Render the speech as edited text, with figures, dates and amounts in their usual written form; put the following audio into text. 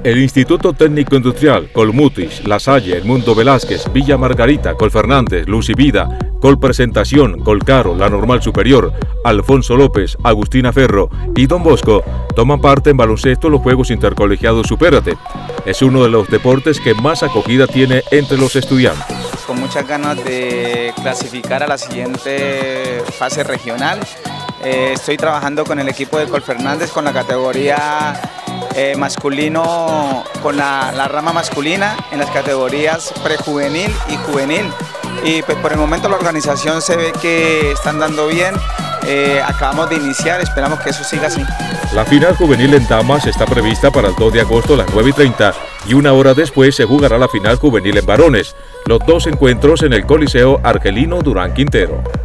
El Instituto Técnico Industrial, Colmutis, La Salle, Edmundo Velázquez, Villa Margarita, Colfernández, Luz y Vida, Colpresentación, Colcaro, La Normal Superior, Alfonso López, Agustina Ferro y Don Bosco toman parte en baloncesto en los Juegos Intercolegiados Supérate. Es uno de los deportes que más acogida tiene entre los estudiantes. Con muchas ganas de clasificar a la siguiente fase regional. Estoy trabajando con el equipo de Colfernández con la categoría masculino, con la rama masculina en las categorías prejuvenil y juvenil. Y pues por el momento la organización se ve que están dando bien. Acabamos de iniciar, esperamos que eso siga así. La final juvenil en damas está prevista para el 2 de agosto a las 9:30 y una hora después se jugará la final juvenil en varones. Los dos encuentros en el Coliseo Argelino Durán Quintero.